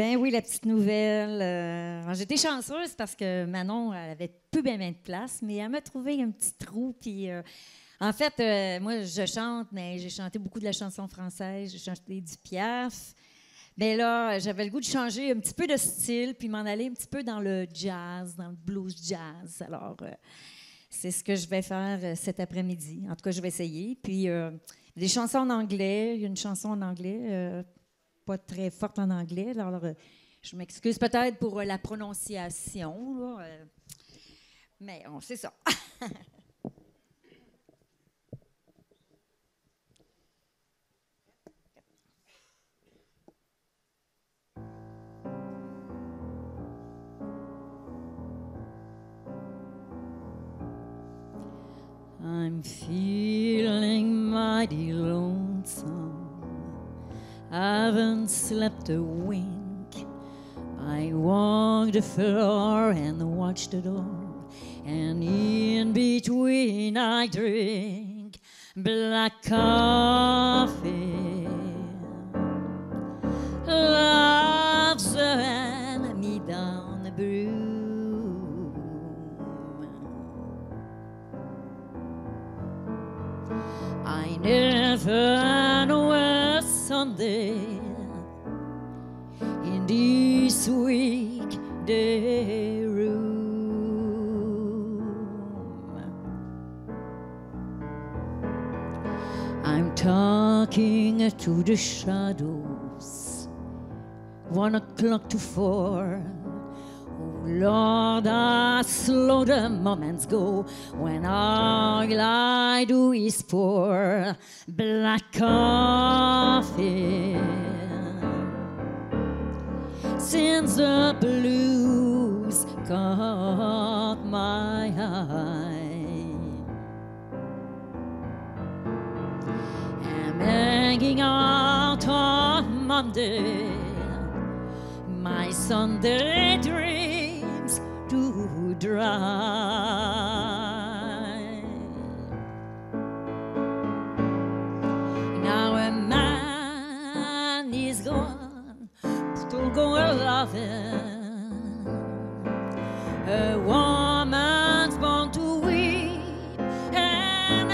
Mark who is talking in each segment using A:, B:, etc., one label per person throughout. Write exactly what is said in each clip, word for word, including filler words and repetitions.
A: Ben oui, la petite nouvelle. Euh, J'étais chanceuse parce que Manon, elle avait plus bien, bien de place, mais elle m'a trouvé un petit trou. Puis, euh, en fait, euh, moi, je chante, mais j'ai chanté beaucoup de la chanson française, j'ai chanté du Piaf. Mais là, j'avais le goût de changer un petit peu de style, puis m'en aller un petit peu dans le jazz, dans le blues jazz. Alors, euh, c'est ce que je vais faire euh, cet après-midi. En tout cas, je vais essayer. Puis, euh, des chansons en anglais. Il y a une chanson en anglais, euh, pas très forte en anglais. Alors, euh, je m'excuse peut-être pour euh, la prononciation, là, euh, mais on sait ça. I'm feeling mighty lonesome. Haven't slept a wink. I walked the floor and watched the door. And in between I drink black coffee. Love's ran me down the broom. I never know a Sunday in this weekday room. I'm talking to the shadows, one o'clock to four. Oh Lord, how slow the moments go when all I do is pour black coffee. Since the blues caught my eye, I'm hanging out on Monday, my Sunday dreams to dry. Now a man is gone, still go a-loving. A woman's born to weep and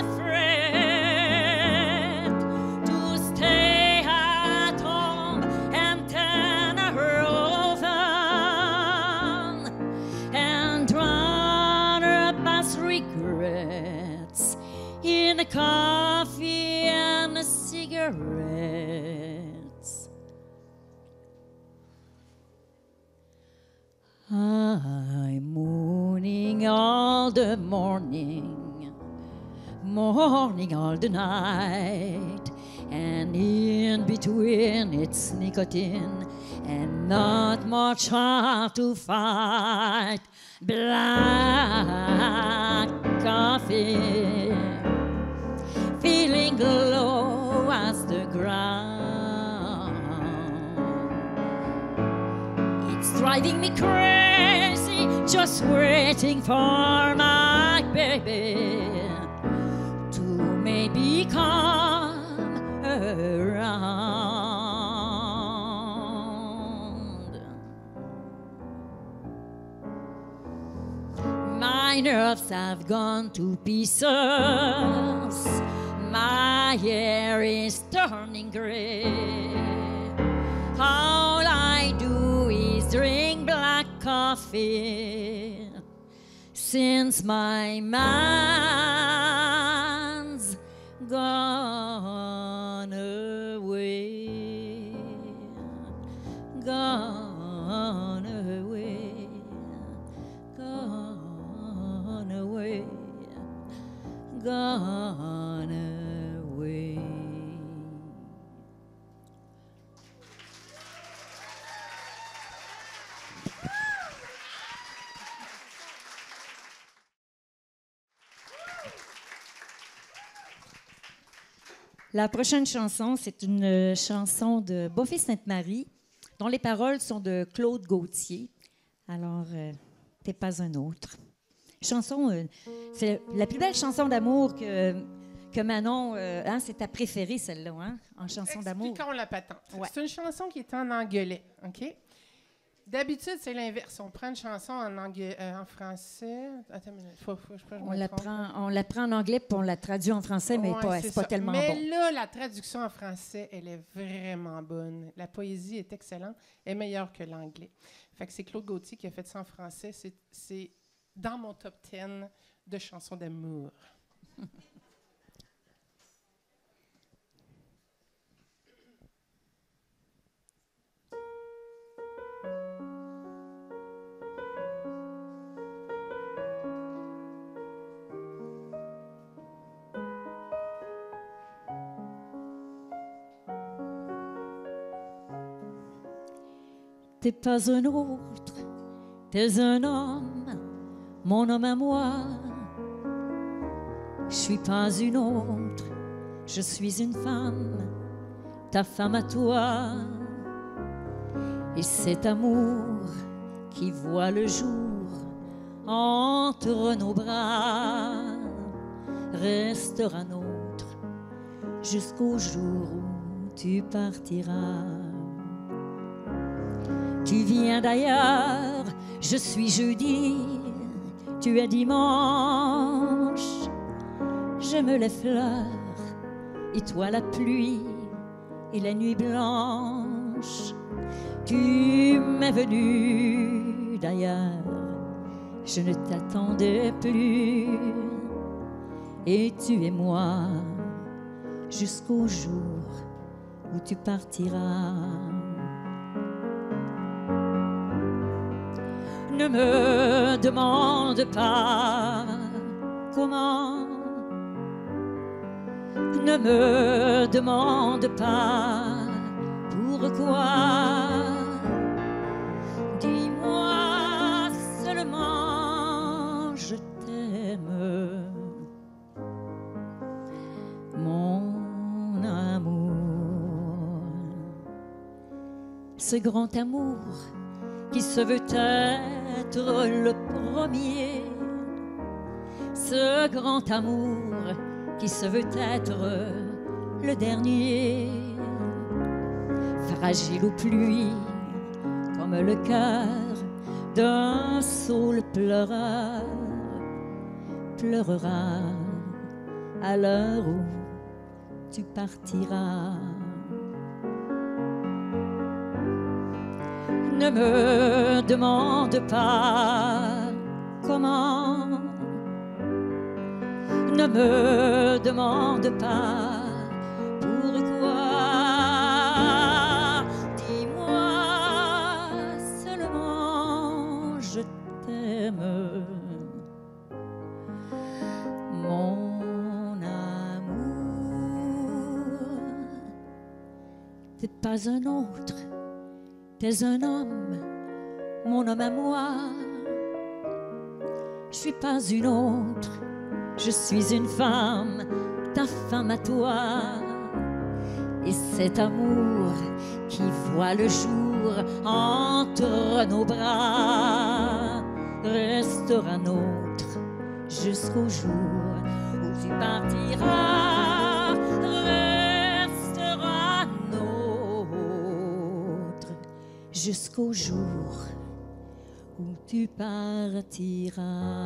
A: afraid to stay at home and turn her oven and drown her past regrets in a coffee and a cigarettes. I'm mourning all the morning, morning all the night, and in between it's nicotine and not much heart to fight. Black coffee, feeling low as the ground. It's driving me crazy, just waiting for my baby to maybe come around. My nerves have gone to pieces. My hair is turning gray. All I do is drink black coffee since my man's gone away. Gone away. Gone away. Gone away. La prochaine chanson, c'est une chanson de Buffy Sainte-Marie, dont les paroles sont de Claude Gauthier. Alors, euh, t'es pas un autre. Chanson, euh, c'est la plus belle chanson d'amour que, que Manon, euh, hein, c'est ta préférée, celle-là, hein, en chanson d'amour.
B: Expliquons la patente.
A: Ouais.
B: C'est une chanson qui est en anglais, OK? D'habitude, c'est l'inverse. On prend une chanson en, anglais, euh, en français. Attends une minute. Faut, faut, je peux, je
A: On
B: me
A: la,
B: trompe.
A: prend, on la prend en anglais puis on la traduit en français, mais
B: Ouais,
A: pas,
B: c'est
A: c'est pas
B: ça.
A: tellement
B: Mais
A: bon.
B: là, la traduction en français, elle est vraiment bonne. La poésie est excellente. Elle est meilleure que l'anglais. Fait que c'est Claude Gauthier qui a fait ça en français. C'est, c'est dans mon top dix de chansons d'amour.
A: T'es pas un autre, t'es un homme, mon homme à moi. Je suis pas une autre, je suis une femme, ta femme à toi. Et cet amour qui voit le jour entre nos bras restera nôtre jusqu'au jour où tu partiras. Tu viens d'ailleurs, je suis jeudi, tu es dimanche. J'aime les fleurs, et toi la pluie et la nuit blanche. Tu m'es venu d'ailleurs, je ne t'attendais plus. Et tu es moi jusqu'au jour où tu partiras. Ne me demande pas comment, ne me demande pas pourquoi. Dis-moi seulement je t'aime, mon amour. Ce grand amour qui se veut être le premier, ce grand amour qui se veut être le dernier, fragile aux pluies comme le cœur d'un saule pleureur, pleurera à l'heure où tu partiras. Ne me demande pas comment, ne me demande pas pourquoi. Dis-moi seulement je t'aime, mon amour. T'es pas un autre, t'es un homme, mon homme à moi. Je suis pas une autre, je suis une femme, ta femme à toi. Et cet amour qui voit le jour entre nos bras restera nôtre jusqu'au jour où tu partiras. Restera nôtre jusqu'au jour où tu partiras.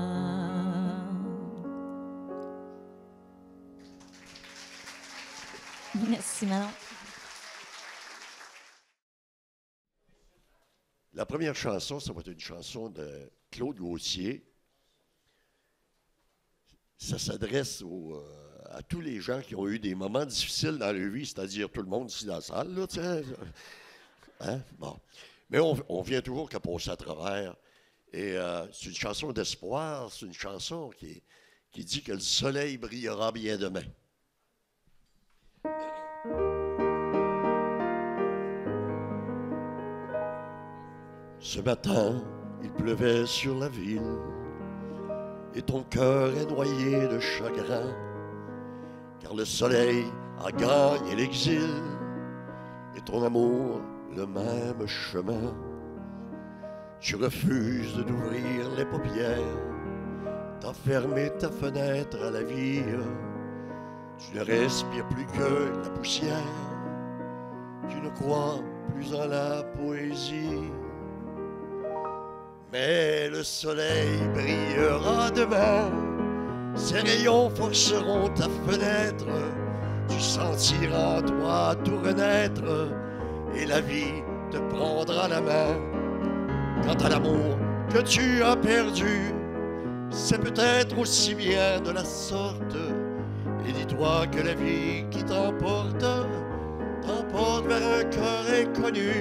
A: Merci, Manon.
C: La première chanson, ça va être une chanson de Claude Gauthier. Ça s'adresse au, euh, à tous les gens qui ont eu des moments difficiles dans leur vie, c'est-à-dire tout le monde ici dans la salle, là, tiens. Hein? Bon. Mais on, on vient toujours qu'à passer à travers. Et euh, c'est une chanson d'espoir, c'est une chanson qui, qui dit que le soleil brillera bien demain. Ce matin, il pleuvait sur la ville, et ton cœur est noyé de chagrin, car le soleil a gagné l'exil, et ton amour le même chemin. Tu refuses d'ouvrir les paupières, t'as fermé ta fenêtre à la vie, tu ne respires plus que la poussière, tu ne crois plus en la poésie. Mais le soleil brillera demain, ses rayons forceront ta fenêtre, tu sentiras en toi tout renaître, et la vie te prendra la main. Quant à l'amour que tu as perdu, c'est peut-être aussi bien de la sorte, et dis-toi que la vie qui t'emporte, t'emporte vers un cœur inconnu.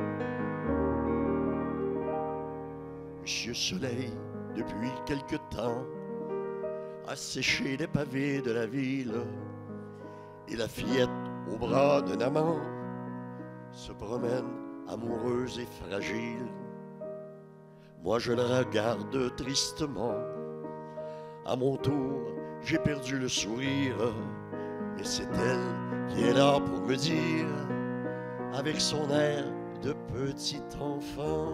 C: Monsieur Soleil, depuis quelque temps, a séché les pavés de la ville, et la fillette au bras d'un amant se promène amoureuse et fragile. Moi je la regarde tristement, à mon tour j'ai perdu le sourire, et c'est elle qui est là pour me dire, avec son air de petit enfant: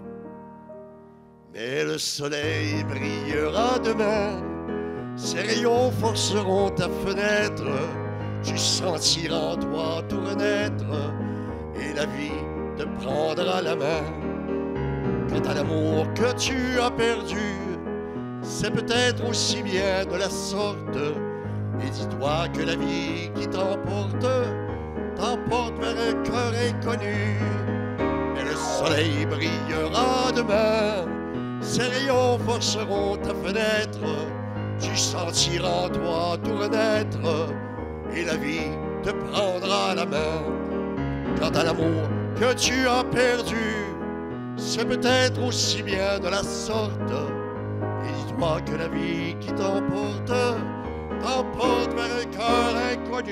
C: mais le soleil brillera demain, ses rayons forceront ta fenêtre, tu sentiras en toi tout renaître, et la vie te prendra la main. Quant à l'amour que tu as perdu, c'est peut-être aussi bien de la sorte, et dis-toi que la vie qui t'emporte, t'emporte vers un cœur inconnu. Mais le soleil brillera demain, ses rayons forceront ta fenêtre, tu sentiras en toi tout renaître, et la vie te prendra la main. Quant à l'amour que tu as perdu, c'est peut-être aussi bien de la sorte, et dis-toi que la vie qui t'emporte, t'emporte vers un cœur inconnu.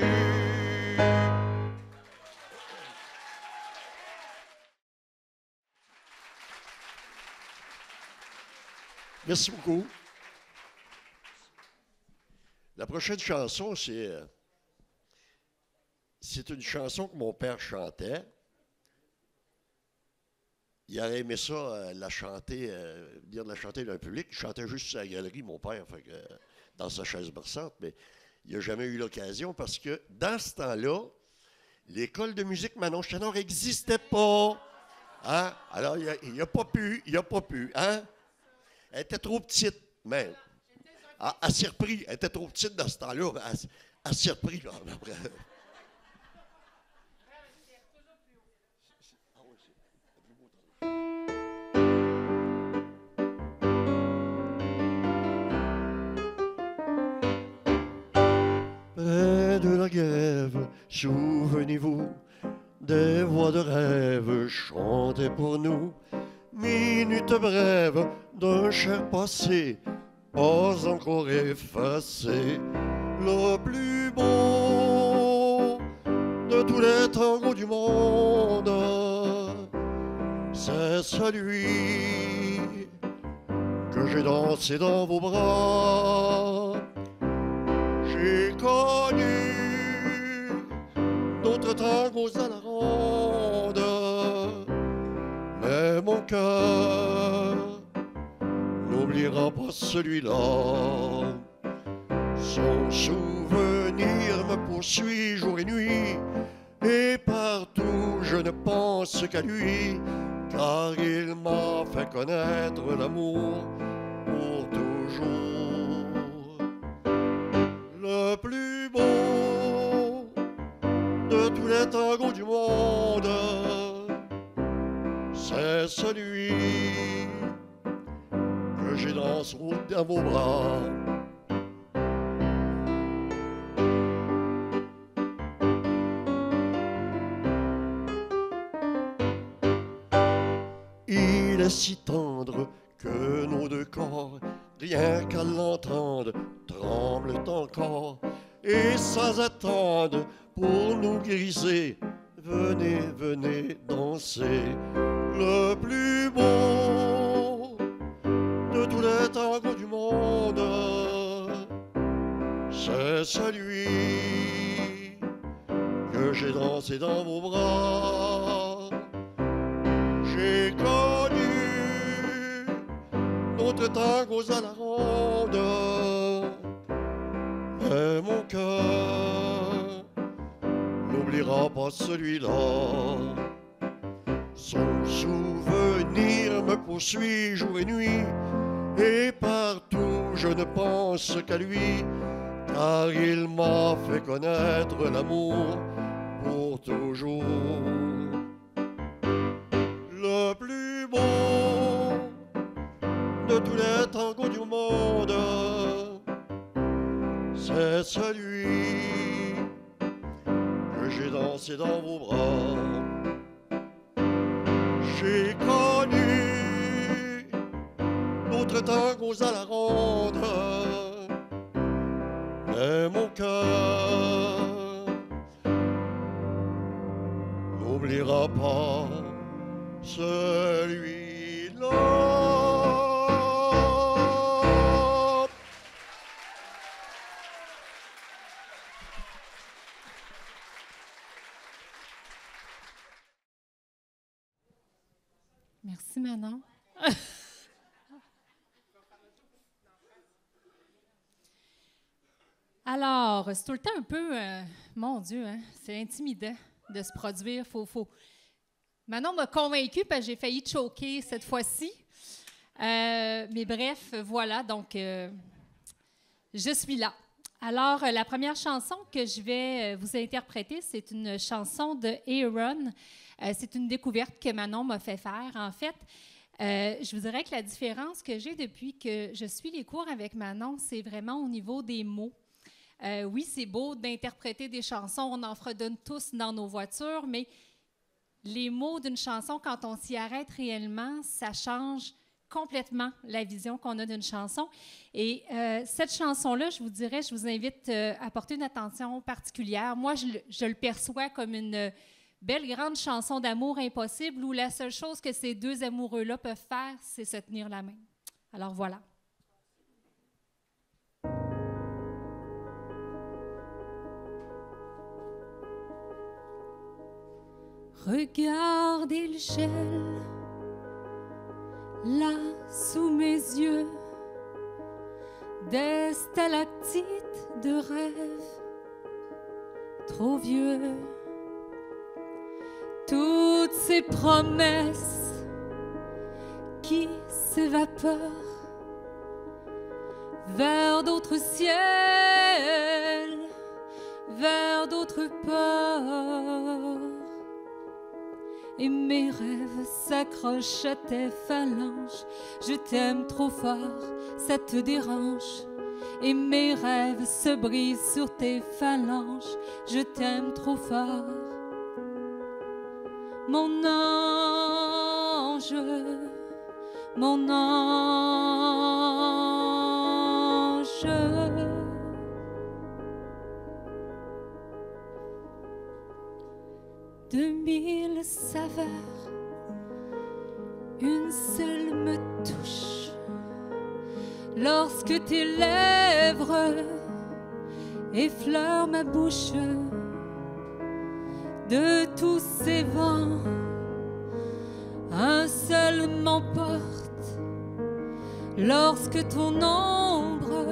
C: Merci beaucoup. La prochaine chanson, c'est, c'est une chanson que mon père chantait. Il aurait aimé ça, euh, la chanter, euh, dire de la chanter dans le public. Il chantait juste sur la galerie, mon père, fait que, euh, dans sa chaise berçante, mais il n'a jamais eu l'occasion parce que dans ce temps-là, l'école de musique Manon Chénard n'existait pas. Hein? Alors, il n'a pas pu, il n'a pas pu. Hein? Elle était trop petite, mais elle, elle s'est repris. Elle était trop petite dans ce temps-là. Elle, elle s'est repris. Là, après. Près de la grève, souvenez-vous, des voix de rêve chantaient pour nous. Minute brève d'un cher passé, pas encore effacé. Le plus beau de tous les tangos du monde, c'est celui que j'ai dansé dans vos bras. J'ai connu d'autres tangos à la ronde, mais mon cœur n'oubliera pas celui-là. Son souvenir me poursuit jour et nuit, et partout je ne pense qu'à lui, car il m'a fait connaître l'amour pour toujours. Le plus beau de tous les tangos du monde, c'est celui que j'ai dansé dans vos bras. Il est si tendre que nos deux corps, rien qu'à l'entendre, tremblent encore. Et sans attendre, pour nous griser, venez, venez danser. Le plus beau de tous les tangos du monde, c'est celui que j'ai dansé dans vos bras. J'ai connu d'autres tangos à la ronde, mais mon cœur n'oubliera pas celui-là. Son souvenir me poursuit jour et nuit, et partout je ne pense qu'à lui, car il m'a fait connaître l'amour pour toujours. Le plus beau de tous les tangos du monde, c'est celui que j'ai dansé dans vos bras. J'ai connu d'autres tangos à la ronde, mais mon cœur n'oubliera pas celui-là.
D: Merci, Manon. Alors, c'est tout le temps un peu, euh, mon Dieu, hein, c'est intimidant de se produire. Faut, faut. Manon m'a convaincue parce que j'ai failli choquer cette fois-ci. Euh, mais bref, voilà, donc euh, je suis là. Alors, euh, la première chanson que je vais euh, vous interpréter, c'est une chanson de Aaron. Euh, c'est une découverte que Manon m'a fait faire. En fait, euh, je vous dirais que la différence que j'ai depuis que je suis les cours avec Manon, c'est vraiment au niveau des mots. Euh, oui, c'est beau d'interpréter des chansons, on en fredonne tous dans nos voitures, mais les mots d'une chanson, quand on s'y arrête réellement, ça change complètement la vision qu'on a d'une chanson. Et euh, cette chanson-là, je vous dirais, je vous invite euh, à porter une attention particulière. Moi, je, je le perçois comme une belle grande chanson d'amour impossible où la seule chose que ces deux amoureux-là peuvent faire, c'est se tenir la main. Alors voilà. Regardez le gel, là sous mes yeux, des stalactites de rêves trop vieux. Toutes ces promesses qui s'évaporent vers d'autres ciels, vers d'autres ports. Et mes rêves s'accrochent à tes phalanges. Je t'aime trop fort, ça te dérange. Et mes rêves se brisent sur tes phalanges. Je t'aime trop fort. Mon ange, mon ange. De mille saveurs, une seule me touche. Lorsque tes lèvres effleurent ma bouche, de tous ces vents, un seul m'emporte. Lorsque ton ombre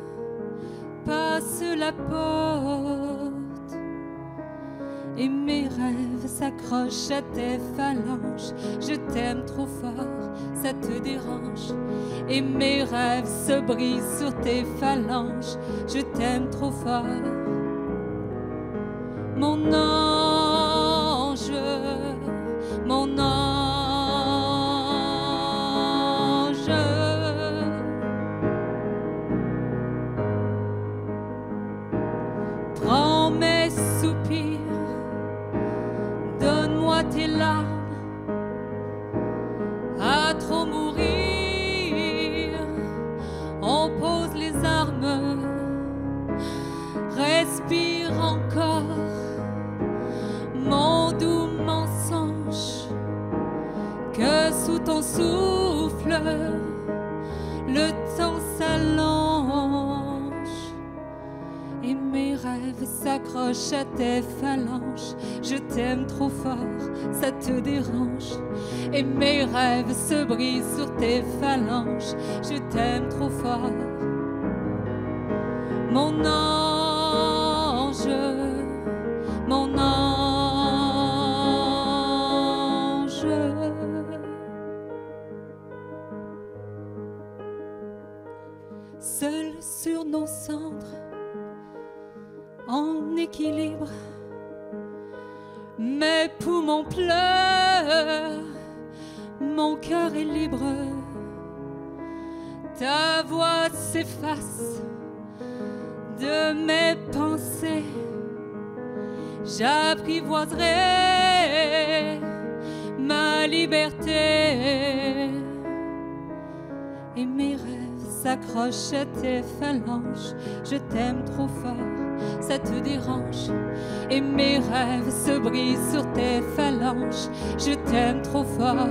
D: passe la porte, et mes rêves s'accrochent à tes phalanges. Je t'aime trop fort, ça te dérange. Et mes rêves se brisent sur tes phalanges. Je t'aime trop fort. Mon ange, mon ange. Prends mes soupirs, donne-moi tes larmes, à trop mourir, on pose les armes, respire encore, mon doux mensonge, que sous ton souffle, le temps s'allonge, et mes rêves s'accrochent à tes phalanges. Je t'aime trop fort, ça te dérange. Et mes rêves se brisent sur tes phalanges. Je t'aime trop fort. Mon ange, mon ange. suis libre. Mes poumons pleurent, mon cœur est libre. Ta voix s'efface de mes pensées. J'apprivoiserai ma liberté. Et mes rêves s'accrochent à tes phalanges. Je t'aime trop fort, ça te dérange. Et mes rêves se brisent sur tes phalanges. Je t'aime trop fort.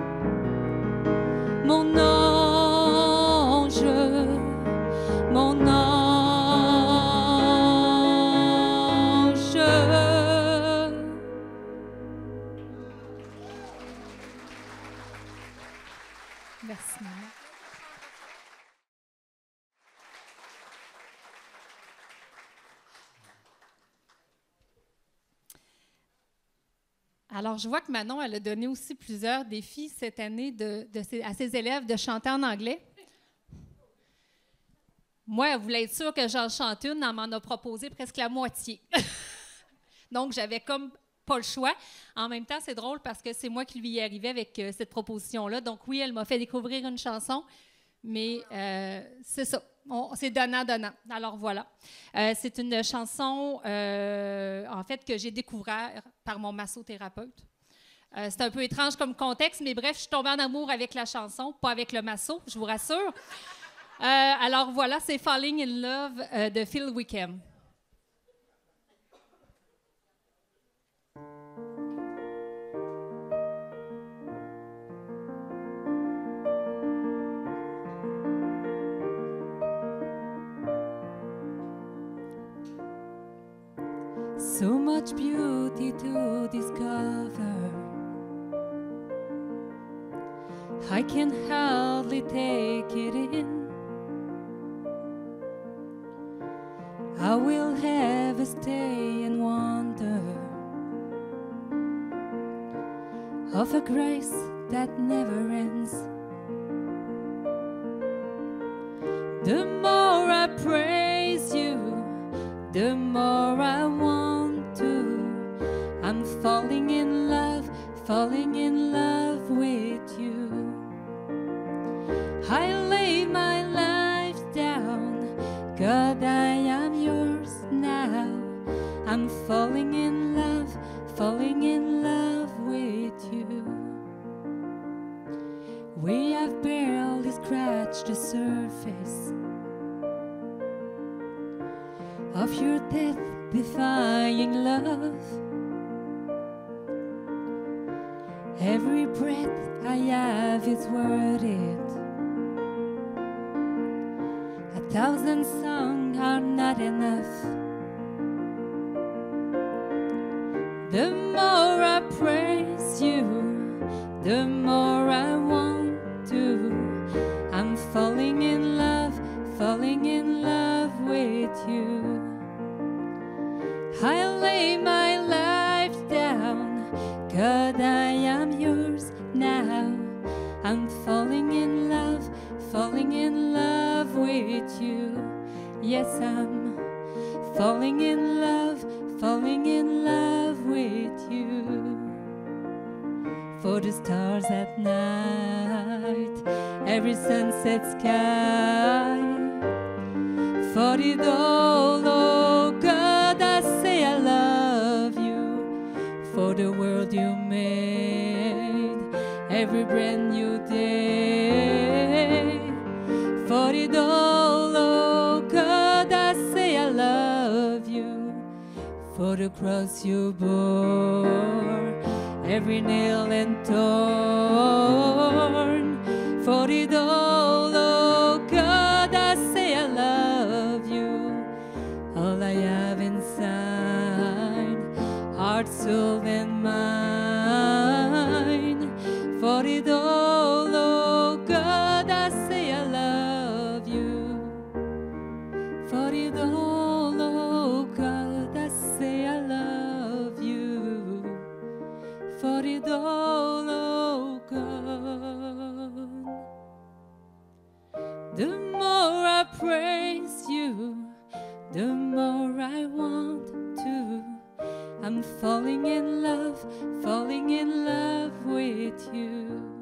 D: Mon ange, mon ange. Merci, maman. Alors, je vois que Manon, elle a donné aussi plusieurs défis cette année de, de ses, à ses élèves de chanter en anglais. Moi, elle voulait être sûre que j'en chante une, elle m'en a proposé presque la moitié. Donc, j'avais comme pas le choix. En même temps, c'est drôle parce que c'est moi qui lui ai arrivé avec euh, cette proposition-là. Donc, oui, elle m'a fait découvrir une chanson, mais euh, c'est ça. On, c'est donnant-donnant. Alors, voilà. Euh, c'est une chanson, euh, en fait, que j'ai découvert par mon massothérapeute. Euh, c'est un peu étrange comme contexte, mais bref, je suis tombée en amour avec la chanson, pas avec le masso, je vous rassure. Euh, alors, voilà, c'est « Falling in Love euh, » de Phil Wickham. So much beauty to discover, I can hardly take it in. I will ever stay and wonder of a grace that never ends. The more I praise you, the more I want to. I'm falling in love, falling in love with you. I lay my life down, God, I am yours now. I'm falling in love, falling in love with you. We have barely scratched the surface of your death-defying love. Every breath I have is worth it. A thousand songs are not enough. The more I praise you, the more I want to. I'm falling in love, falling in love with you. I lay my life down, God, I am yours now. I'm falling in love, falling in love with you. Yes, I'm falling in love, falling in love with you. For the stars at night, every sunset sky, for it all, oh God, I say I love you. For the world you made, every brand new day, for it all, oh God, I say I love you. For the cross you bore, every nail and thorn, for it all, oh God, I say I love you. All I have inside, heart, soul, and mind, for it all, oh God, I say I love you. For it all, oh God, I say I love you. For it all, oh God. The more I praise you, the more I want to. I'm falling in love, falling in love with you.